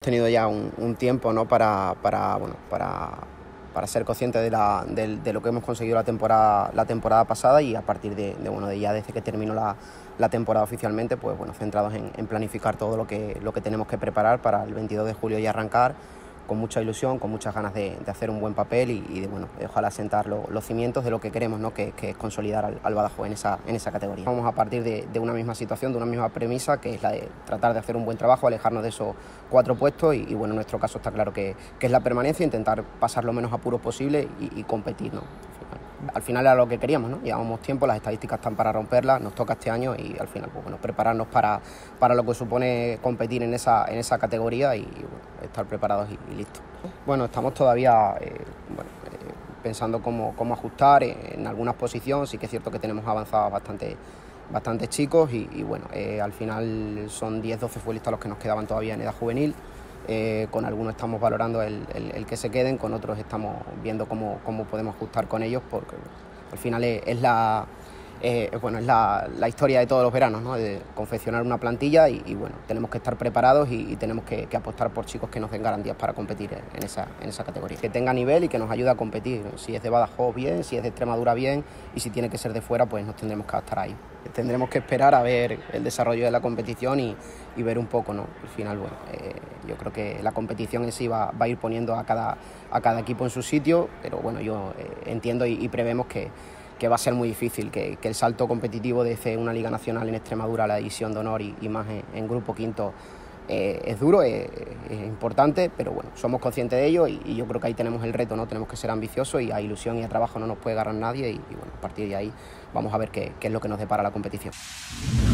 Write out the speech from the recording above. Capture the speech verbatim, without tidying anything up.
tenido ya un, un tiempo, ¿no? para, para, bueno, para, para ser conscientes de, la, de, de lo que hemos conseguido la temporada, la temporada pasada, y a partir de, de, bueno, de ya desde que terminó la, la temporada oficialmente, pues bueno, centrados en, en planificar todo lo que, lo que tenemos que preparar para el veintidós de julio y arrancar con mucha ilusión, con muchas ganas de, de hacer un buen papel y, y de, bueno, de ojalá sentar lo, los cimientos de lo que queremos, ¿no? que, que es consolidar al, al Badajoz en esa, en esa categoría. Vamos a partir de, de una misma situación, de una misma premisa, que es la de tratar de hacer un buen trabajo, alejarnos de esos cuatro puestos y, y bueno, en nuestro caso está claro que, que es la permanencia, intentar pasar lo menos apuros posible y, y competir, ¿no? Al final era lo que queríamos, ¿no? Llevamos tiempo, las estadísticas están para romperlas, nos toca este año y al final, pues bueno, prepararnos para, para lo que supone competir en esa, en esa categoría y, y bueno, estar preparados y, y listos. Bueno, estamos todavía eh, bueno, eh, pensando cómo, cómo ajustar en algunas posiciones. Sí que es cierto que tenemos avanzados bastante, bastante chicos y, y bueno, eh, al final son diez doce futbolistas los que nos quedaban todavía en edad juvenil. Eh, con algunos estamos valorando el, el, el que se queden, con otros estamos viendo cómo, cómo podemos ajustar con ellos, porque al final es, es, la, eh, bueno, es la, la historia de todos los veranos, ¿no? De confeccionar una plantilla y, y bueno, tenemos que estar preparados y, y tenemos que, que apostar por chicos que nos den garantías para competir en esa, en esa categoría. Que tenga nivel y que nos ayude a competir. Si es de Badajoz, bien; si es de Extremadura, bien; y si tiene que ser de fuera, pues nos tendremos que adaptar ahí. Tendremos que esperar a ver el desarrollo de la competición y, y ver un poco, ¿no? Al final, bueno, eh, yo creo que la competición en sí va, va a ir poniendo a cada, a cada equipo en su sitio, pero bueno, yo eh, entiendo y, y prevemos que, que va a ser muy difícil, que, que el salto competitivo desde una Liga Nacional en Extremadura a la División de Honor y, y más en, en Grupo Quinto eh, es duro, es, es importante, pero bueno, somos conscientes de ello y, y yo creo que ahí tenemos el reto, ¿no? Tenemos que ser ambiciosos y a ilusión y a trabajo no nos puede agarrar nadie y, y bueno, a partir de ahí vamos a ver qué, qué es lo que nos depara la competición.